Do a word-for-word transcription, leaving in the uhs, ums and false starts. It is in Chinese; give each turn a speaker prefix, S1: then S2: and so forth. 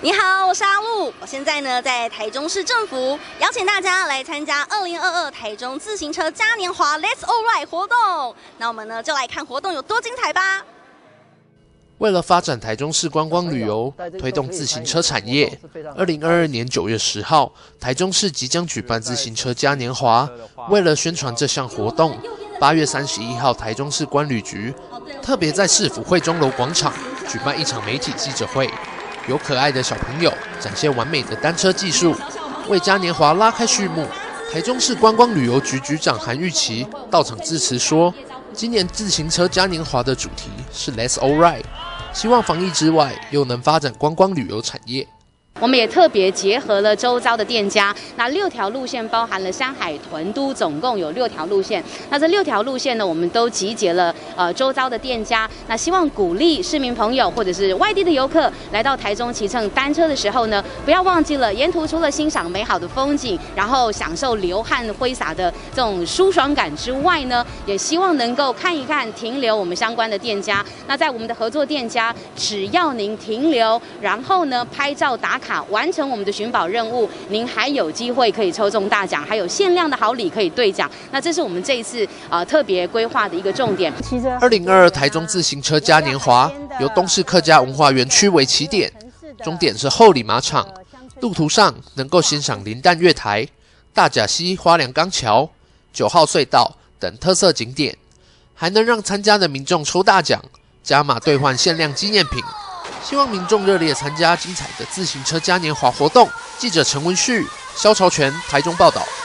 S1: 你好，我是阿路，我现在呢在台中市政府，邀请大家来参加二零二二台中自行车嘉年华 Let's All Ride 活动。那我们呢就来看活动有多精彩吧。
S2: 为了发展台中市观光旅游，推动自行车产业，二零二二年九月十号，台中市即将举办自行车嘉年华。为了宣传这项活动，八月三十一号，台中市观旅局特别在市府会钟楼广场举办一场媒体记者会。有可爱的小朋友展现完美的单车技术，为嘉年华拉开序幕。台中市观光旅游局局长韩玉琪到场致辞说，今年自行车嘉年华的主题是 Let's All Ride， 希望防疫之外又能发展观光旅游产业。
S3: 我们也特别结合了周遭的店家，那六条路线包含了山海屯都，总共有六条路线。那这六条路线呢，我们都集结了呃周遭的店家，那希望鼓励市民朋友或者是外地的游客来到台中骑乘单车的时候呢，不要忘记了沿途除了欣赏美好的风景，然后享受流汗挥洒的这种舒爽感之外呢，也希望能够看一看停留我们相关的店家。那在我们的合作店家，只要您停留，然后呢拍照打卡。完成我们的寻宝任务，您还有机会可以抽中大奖，还有限量的好礼可以兑奖。那这是我们这一次呃特别规划的一个重点。
S2: 二零二二台中自行车嘉年华由东势客家文化园区为起点，终点是后里马场。路途上能够欣赏林旦月台、大甲溪花梁钢桥、九号隧道等特色景点，还能让参加的民众抽大奖，加码兑换限量纪念品。希望民众热烈参加精彩的自行车嘉年华活动。记者陈文旭、肖朝全台中报道。